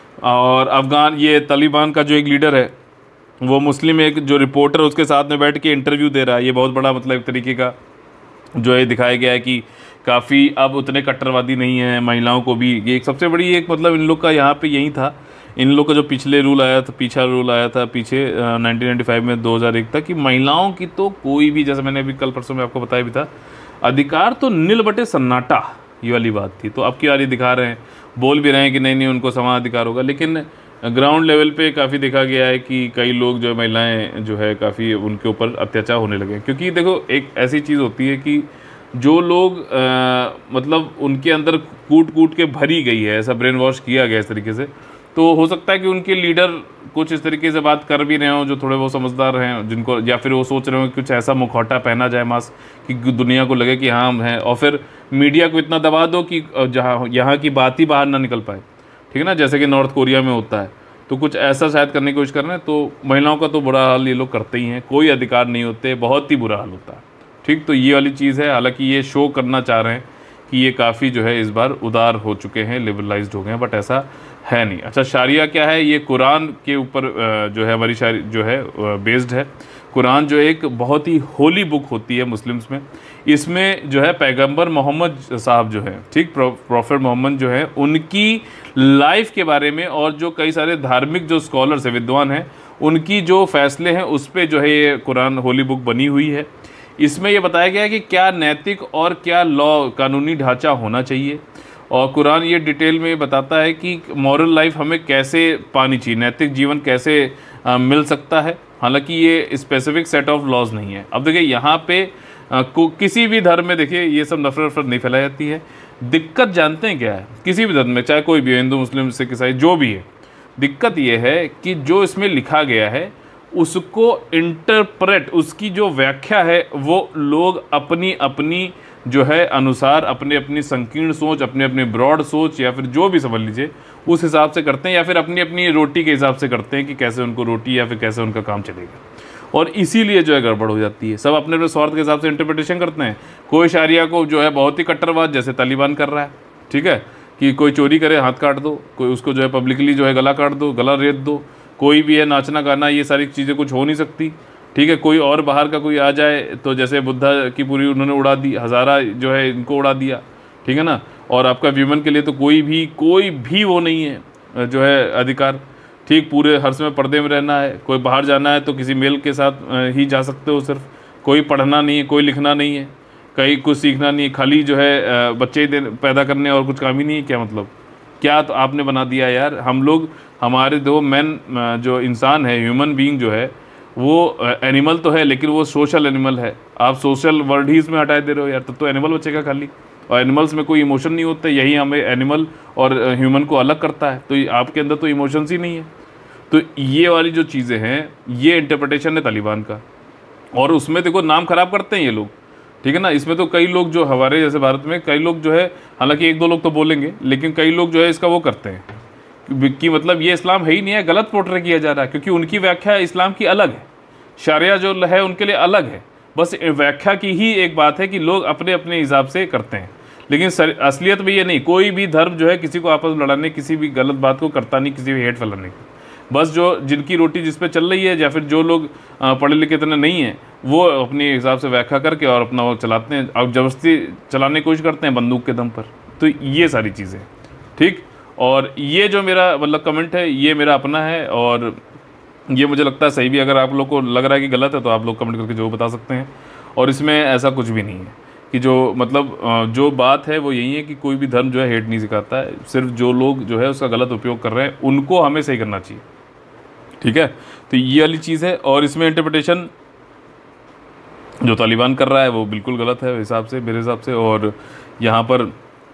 और अफ़गान ये तालिबान का जो एक लीडर है वो मुस्लिम एक जो रिपोर्टर उसके साथ में बैठ के इंटरव्यू दे रहा है। ये बहुत बड़ा मतलब एक तरीके का जो है दिखाया गया है कि काफ़ी अब उतने कट्टरवादी नहीं हैं, महिलाओं को भी, ये एक सबसे बड़ी एक मतलब इन लोग का यहाँ पे यही था, इन लोग का जो पिछले रूल आया था पीछा रूल आया था पीछे नाइनटीन नाइंटी फाइव में दो हज़ार एक तक, कि महिलाओं की तो कोई भी, जैसे मैंने अभी कल परसों में आपको बताया भी था, अधिकार तो नील बटे सन्नाटा, ये वाली बात थी। तो अब की बार ये दिखा रहे हैं, बोल भी रहे हैं कि नहीं नहीं उनको समान अधिकार होगा, लेकिन ग्राउंड लेवल पे काफ़ी देखा गया है कि कई लोग जो महिलाएं जो है काफ़ी उनके ऊपर अत्याचार होने लगे। क्योंकि देखो एक ऐसी चीज़ होती है कि जो लोग आ, मतलब उनके अंदर कूट कूट के भरी गई है, ऐसा ब्रेन वॉश किया गया इस तरीके से, तो हो सकता है कि उनके लीडर कुछ इस तरीके से बात कर भी रहे हों जो थोड़े वो समझदार हैं, जिनको, या फिर वो सोच रहे हो कि कुछ ऐसा मुखौटा पहना जाए मास्क कि दुनिया को लगे कि हाँ हम हैं, और फिर मीडिया को इतना दबा दो कि जहाँ यहाँ की बात ही बाहर ना निकल पाए, ठीक है ना, जैसे कि नॉर्थ कोरिया में होता है। तो कुछ ऐसा शायद करने की कोशिश कर रहे हैं। तो महिलाओं का तो बुरा हाल ये लोग करते ही हैं, कोई अधिकार नहीं होते, बहुत ही बुरा हाल होता है, ठीक। तो ये वाली चीज़ है। हालांकि ये शो करना चाह रहे हैं कि ये काफ़ी जो है इस बार उदार हो चुके हैं, लिबरलाइज्ड हो गए हैं, बट ऐसा है नहीं। अच्छा, शारिया क्या है? ये कुरान के ऊपर जो है हमारी शारी जो है बेस्ड है। कुरान जो एक बहुत ही होली बुक होती है मुस्लिम्स में, इसमें जो है पैगंबर मोहम्मद साहब जो है, ठीक, प्रॉफेट मोहम्मद जो है, उनकी लाइफ के बारे में और जो कई सारे धार्मिक जो स्कॉलर्स हैं, विद्वान हैं, उनकी जो फैसले हैं उस पर जो है ये कुरान होली बुक बनी हुई है। इसमें यह बताया गया है कि क्या नैतिक और क्या लॉ कानूनी ढांचा होना चाहिए, और कुरान ये डिटेल में बताता है कि मॉरल लाइफ हमें कैसे पानी चाहिए, नैतिक जीवन कैसे आ, मिल सकता है। हालांकि ये स्पेसिफिक सेट ऑफ लॉज नहीं है। अब देखिए यहाँ पे आ, को, किसी भी धर्म में देखिए ये सब नफरत नफरत नहीं फैलाई जाती है। दिक्कत जानते हैं क्या है? किसी भी धर्म में, चाहे कोई भी हो, हिंदू मुस्लिम सिख ईसाई जो भी है, दिक्कत ये है कि जो इसमें लिखा गया है उसको इंटरप्रेट, उसकी जो व्याख्या है वो लोग अपनी अपनी जो है अनुसार अपने अपनी संकीर्ण सोच, अपने अपने ब्रॉड सोच या फिर जो भी समझ लीजिए उस हिसाब से करते हैं, या फिर अपनी अपनी रोटी के हिसाब से करते हैं कि कैसे उनको रोटी या फिर कैसे उनका काम चलेगा। और इसीलिए जो है गड़बड़ हो जाती है। सब अपने अपने स्वार्थ के हिसाब से इंटरप्रिटेशन करते हैं। कोई शारिया को जो है बहुत ही कट्टरवाद जैसे तालिबान कर रहा है, ठीक है, कि कोई चोरी करे हाथ काट दो, कोई उसको जो है पब्लिकली जो है गला काट दो, गला रेत दो, कोई भी है नाचना गाना ये सारी चीज़ें कुछ हो नहीं सकती, ठीक है। कोई और बाहर का कोई आ जाए तो जैसे बुद्धा की पूरी उन्होंने उड़ा दी, हज़ारा जो है इनको उड़ा दिया, ठीक है ना। और आपका वीमेन के लिए तो कोई भी कोई भी वो नहीं है जो है अधिकार, ठीक, पूरे हर समय पर्दे में रहना है। कोई बाहर जाना है तो किसी मेल के साथ ही जा सकते हो सिर्फ, कोई पढ़ना नहीं है, कोई लिखना नहीं है, कहीं कुछ सीखना नहीं है, खाली जो है बच्चे पैदा करने और कुछ काम ही नहीं है। क्या मतलब, क्या तो आपने बना दिया यार। हम लोग हमारे दो मैन जो इंसान है, ह्यूमन बीइंग जो है वो एनिमल तो है लेकिन वो सोशल एनिमल है। आप सोशल वर्ड ही इसमें हटा दे रहे हो यार, तब तो, तो एनिमल बचेगा खाली। और एनिमल्स में कोई इमोशन नहीं होता, यही हमें एनिमल और ह्यूमन को अलग करता है। तो आपके अंदर तो इमोशंस ही नहीं है। तो ये वाली जो चीज़ें हैं ये इंटरप्रिटेशन है तालिबान का, और उसमें देखो नाम खराब करते हैं ये लोग, ठीक है ना। इसमें तो कई लोग जो हमारे जैसे भारत में कई लोग जो है, हालांकि एक दो लोग तो बोलेंगे, लेकिन कई लोग जो है इसका वो करते हैं कि मतलब ये इस्लाम है ही नहीं है, गलत पोर्ट्रे किया जा रहा है, क्योंकि उनकी व्याख्या इस्लाम की अलग है, शरिया जो है उनके लिए अलग है। बस व्याख्या की ही एक बात है कि लोग अपने अपने हिसाब से करते हैं, लेकिन असलियत में ये नहीं। कोई भी धर्म जो है किसी को आपस में लड़ाने, किसी भी गलत बात को करता नहीं, किसी भी हेट फैलाने की। बस जो जिनकी रोटी जिस पे चल रही है या फिर जो लोग पढ़े लिखे इतने नहीं हैं वो अपने हिसाब से व्याख्या करके और अपना वो चलाते हैं, और जबरदस्ती चलाने की कोशिश करते हैं बंदूक के दम पर। तो ये सारी चीज़ें, ठीक। और ये जो मेरा मतलब कमेंट है ये मेरा अपना है, और ये मुझे लगता है सही भी। अगर आप लोग को लग रहा है कि गलत है तो आप लोग कमेंट करके जो बता सकते हैं। और इसमें ऐसा कुछ भी नहीं है कि जो मतलब जो बात है वो यही है कि कोई भी धर्म जो है हेट नहीं सिखाता है, सिर्फ जो लोग जो है उसका गलत उपयोग कर रहे हैं उनको हमें सही करना चाहिए, ठीक है। तो ये वाली चीज़ है। और इसमें इंटरप्रिटेशन जो तालिबान कर रहा है वो बिल्कुल गलत है हिसाब से, मेरे हिसाब से। और यहाँ पर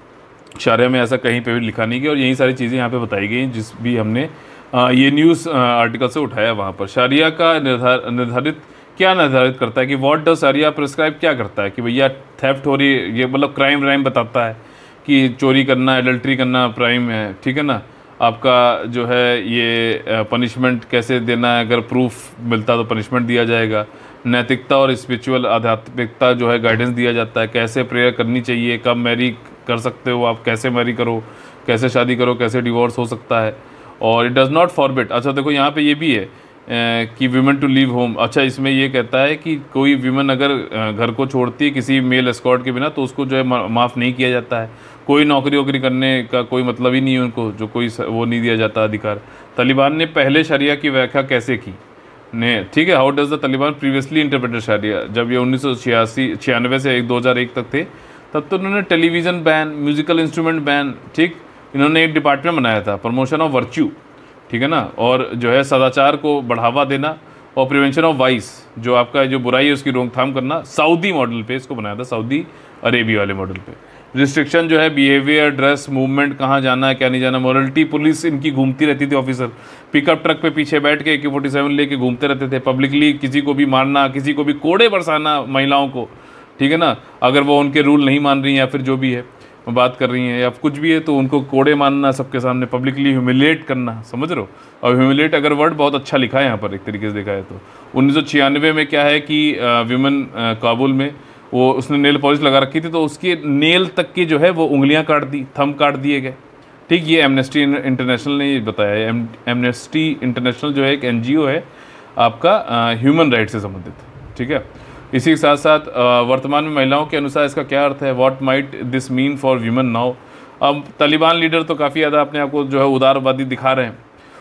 शरिया में ऐसा कहीं पे भी लिखा नहीं गया, और यही सारी चीज़ें यहाँ पे बताई गई जिस भी हमने आ, ये न्यूज़ आर्टिकल से उठाया वहाँ पर। शरिया का निर्धार निर्धारित क्या निर्धारित करता है कि व्हाट डज शरिया प्रिस्क्राइब, क्या करता है कि भैया थेफ्ट हो रही है, ये मतलब क्राइम व्राइम बताता है कि चोरी करना, एडल्ट्री करना प्राइम है, ठीक है ना। आपका जो है ये पनिशमेंट कैसे देना है, अगर प्रूफ मिलता तो पनिशमेंट दिया जाएगा। नैतिकता और स्पिरिचुअल आध्यात्मिकता जो है गाइडेंस दिया जाता है, कैसे प्रेयर करनी चाहिए, कब मैरी कर सकते हो आप, कैसे मैरी करो, कैसे शादी करो, कैसे डिवोर्स हो सकता है। और इट डज़ नॉट फॉरबिड, अच्छा देखो यहाँ पे ये भी है कि वीमेन टू लीव होम। अच्छा इसमें ये कहता है कि कोई वीमेन अगर घर को छोड़ती है किसी मेल एस्कॉर्ट के बिना तो उसको जो है माफ़ नहीं किया जाता है। कोई नौकरी वोकरी करने का कोई मतलब ही नहीं है उनको, जो कोई वो नहीं दिया जाता अधिकार। तालिबान ने पहले शरिया की व्याख्या कैसे की ने, ठीक है, how does the Taliban previously interpreted sharia, जब ये उन्नीस सौ छियासी छियानवे से एक दो हज़ार एक तक थे, तब तो उन्होंने television ban, musical instrument ban, ठीक, इन्होंने एक डिपार्टमेंट बनाया था प्रमोशन ऑफ वर्च्यू, ठीक है ना, और जो है सदाचार को बढ़ावा देना और प्रिवेंशन ऑफ वाइस, जो आपका जो बुराई है उसकी रोकथाम करना, सऊदी मॉडल पे इसको बनाया था, सऊदी अरेबिया वाले मॉडल पे। रिस्ट्रिक्शन जो है बिहेवियर, ड्रेस, मूवमेंट, कहाँ जाना है क्या नहीं जाना, मॉरलिटी, पुलिस इनकी घूमती रहती थी, ऑफिसर पिकअप ट्रक पे पीछे बैठ के ए के फोर्टी सेवन लेके घूमते रहते थे, पब्लिकली किसी को भी मारना, किसी को भी कोड़े बरसाना महिलाओं को, ठीक है ना, अगर वो उनके रूल नहीं मान रही हैं या फिर जो भी है बात कर रही हैं या कुछ भी है तो उनको कोड़े मानना, सबके सामने पब्लिकली ह्यूमिलेट करना, समझ रहे हो। और ह्यूमिलेट अगर वर्ड बहुत अच्छा लिखा है यहाँ पर एक तरीके से देखा है तो। उन्नीस सौ छियानवे में क्या है कि विमेन काबुल में वो उसने नेल पॉलिश लगा रखी थी तो उसके नेल तक की जो है वो उंगलियाँ काट दी, थंब काट दिए गए, ठीक। ये एमनेस्टी इंटरनेशनल ने ये बताया है। एमनेस्टी इंटरनेशनल जो है एक एन जी ओ है आपका ह्यूमन राइट से संबंधित, ठीक है। इसी के साथ साथ वर्तमान में महिलाओं के अनुसार इसका क्या अर्थ है, what might this mean for women now. अब तालिबान लीडर तो काफ़ी ज़्यादा अपने आप को जो है उदारवादी दिखा रहे हैं,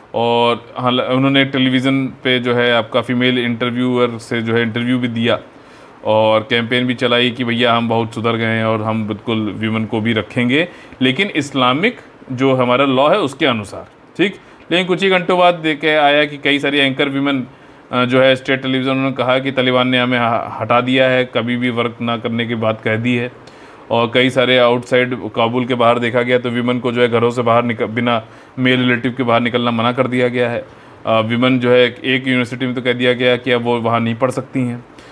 और हाँ उन्होंने टेलीविज़न पे जो है आपका फीमेल इंटरव्यूअर से जो है इंटरव्यू भी दिया और कैंपेन भी चलाई कि भैया हम बहुत सुधर गए हैं और हम बिल्कुल वीमेन को भी रखेंगे, लेकिन इस्लामिक जो हमारा लॉ है उसके अनुसार, ठीक। लेकिन कुछ ही घंटों बाद देख के आया कि कई सारी एंकर वीमेन जो है स्टेट टेलीविज़न, उन्होंने कहा कि तालिबान ने हमें हटा दिया है, कभी भी वर्क ना करने की बात कह दी है। और कई सारे आउटसाइड काबुल के बाहर देखा गया तो वीमेन को जो है घरों से बाहर निकल बिना मेल रिलेटिव के बाहर निकलना मना कर दिया गया है। वीमेन जो है एक यूनिवर्सिटी में तो कह दिया गया कि अब वो वहाँ नहीं पढ़ सकती हैं।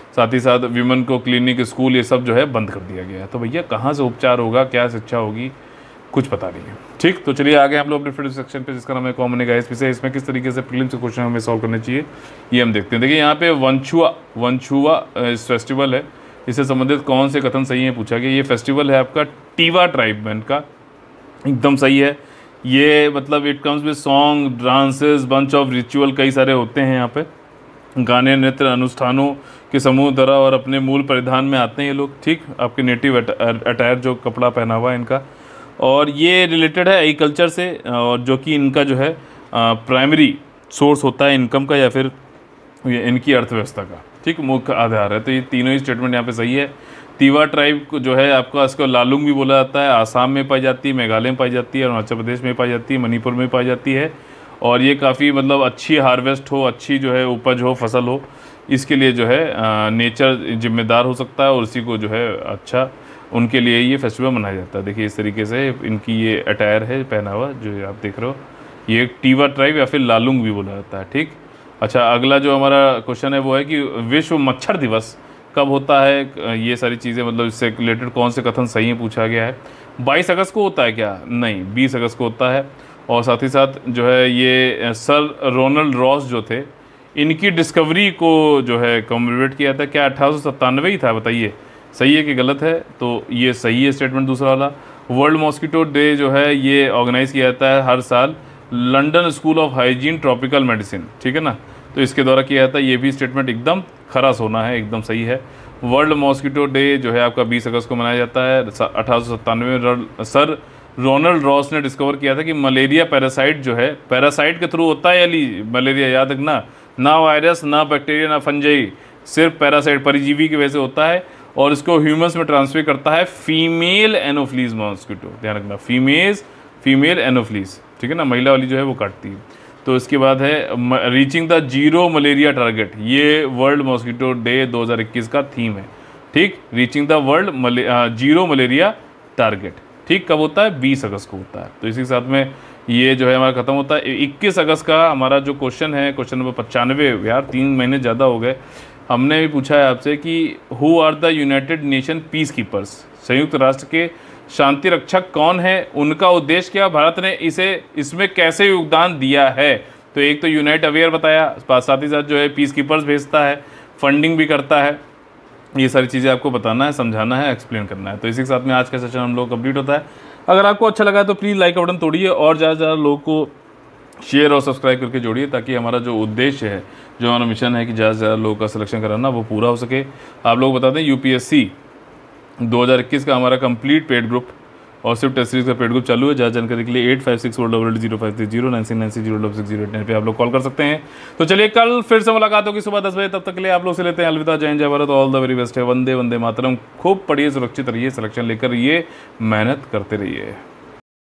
साथ ही साथ विमेन को क्लिनिक, स्कूल, ये सब जो है बंद कर दिया गया है। तो भैया कहाँ से उपचार होगा, क्या शिक्षा होगी, कुछ पता नहीं है। ठीक, तो चलिए आगे हम लोग अपने फिर सेक्शन पे, जिसका नाम है कॉमन गाइस से, इसमें किस तरीके से प्रीलिम्स के क्वेश्चन हमें सॉल्व करने चाहिए ये हम देखते हैं। देखिए यहाँ पे वंशुआ वंशुआ इस फेस्टिवल है, इससे संबंधित कौन से कथन सही है पूछा गया। ये फेस्टिवल है आपका टीवा ट्राइबमैन का, एकदम सही है। ये मतलब it comes with song, dances, bunch of ritual, कई सारे होते हैं यहाँ पे, गाने, नृत्य, अनुष्ठानों के समूह तरह और अपने मूल परिधान में आते हैं ये लोग। ठीक, आपके नेटिव अटायर जो कपड़ा पहना हुआ है इनका, और ये रिलेटेड है एग्रीकल्चर से, और जो कि इनका जो है प्राइमरी सोर्स होता है इनकम का या फिर इनकी अर्थव्यवस्था का। ठीक, मुख्य आधार है। तो ये तीनों ही स्टेटमेंट यहाँ पे सही है। तीवा ट्राइब को जो है आपका, इसको लालुंग भी बोला जाता है, आसाम में पाई जाती है, मेघालय में पाई जाती है, अरुणाचल प्रदेश में पाई जाती है, मणिपुर में पाई जाती है। और ये काफ़ी मतलब अच्छी हार्वेस्ट हो, अच्छी जो है उपज हो, फसल हो, इसके लिए जो है नेचर जिम्मेदार हो सकता है और उसी को जो है अच्छा, उनके लिए ये फेस्टिवल मनाया जाता है। देखिए इस तरीके से इनकी ये अटायर है पहना हुआ जो आप देख रहे हो, ये टीवा ट्राइब या फिर लालुंग भी बोला जाता है। ठीक, अच्छा अगला जो हमारा क्वेश्चन है वो है कि विश्व मच्छर दिवस कब होता है। ये सारी चीज़ें मतलब इससे रिलेटेड कौन से कथन सही है पूछा गया है। बाईस अगस्त को होता है क्या? नहीं, बीस अगस्त को होता है। और साथ ही साथ जो है ये सर रोनाल्ड रॉस जो थे, इनकी डिस्कवरी को जो है कमेमोरेट किया था। क्या अठारह सौ सत्तानवे ही था? बताइए सही है कि गलत है। तो ये सही है स्टेटमेंट दूसरा वाला। वर्ल्ड मॉस्किटो डे जो है ये ऑर्गेनाइज किया जाता है हर साल London school of hygiene tropical medicine, ठीक है ना, तो इसके द्वारा किया जाता है। ये भी स्टेटमेंट एकदम खरा सोना है, एकदम सही है। वर्ल्ड मॉस्किटो डे जो है आपका बीस अगस्त को मनाया जाता है। अठारह सौ सत्तानवे में सर रोनाल्ड रॉस ने डिस्कवर किया था कि मलेरिया पैरासाइट जो है, पैरासाइट के थ्रू होता है यानी मलेरिया, याद रखना, ना वायरस, ना बैक्टीरिया, ना फंजाई, सिर्फ पैरासाइट परिजीवी की वजह से होता है। और इसको ह्यूमंस में ट्रांसफर करता है फीमेल एनोफ्लीज मॉस्किटो, ध्यान रखना, फीमेल्स फीमेल एनोफ्लीज, ठीक है ना, महिला वाली जो है वो काटती है। तो इसके बाद है reaching the zero malaria target, ये वर्ल्ड मॉस्किटो डे दो हज़ार इक्कीस का थीम है। ठीक, reaching the world zero malaria target, ठीक, कब होता है? बीस अगस्त को होता है। तो इसी के साथ में ये जो है हमारा खत्म होता है। इक्कीस अगस्त का हमारा जो क्वेश्चन है, क्वेश्चन नंबर पचानवे, यार तीन महीने ज़्यादा हो गए। हमने भी पूछा है आपसे कि who are the united nation peace keepers, संयुक्त राष्ट्र के शांति रक्षक कौन है, उनका उद्देश्य क्या, भारत ने इसे इसमें कैसे योगदान दिया है। तो एक तो यूनाइट अवेयर बताया, साथ ही साथ जो है पीस कीपर्स भेजता है, फंडिंग भी करता है। ये सारी चीज़ें आपको बताना है, समझाना है, एक्सप्लेन करना है। तो इसी के साथ में आज का सेशन हम लोग कंप्लीट होता है। अगर आपको अच्छा लगा तो प्लीज़ लाइक का बटन तोड़िए और ज़्यादा से ज़्यादा लोगों को शेयर और सब्सक्राइब करके जोड़िए, ताकि हमारा जो उद्देश्य है, जो हमारा मिशन है कि ज़्यादा से ज़्यादा लोगों का सिलेक्शन कराना, वो पूरा हो सके। आप लोग बता दें यूपीएससी दो हज़ार इक्कीस का हमारा कंप्लीट पेड ग्रुप और सिर्फ टेस्ट सीरीज का पेड ग्रुप चालू है। ज़्यादा जानकारी के लिए eight five six four double zero five three zero nine six nine six zero double six zero eight nine पे आप लोग कॉल कर सकते हैं। तो चलिए कल फिर से मुलाकात होगी सुबह दस बजे, तब तक के लिए आप लोग से लेते हैं अलविदा, जय हिंद, जय Bharat, all the very best है। वंदे वंदे मातरम। खूब पढ़िए, सुरक्षित रहिए, सिलेक्शन लेकर ये मेहनत करते रहिए।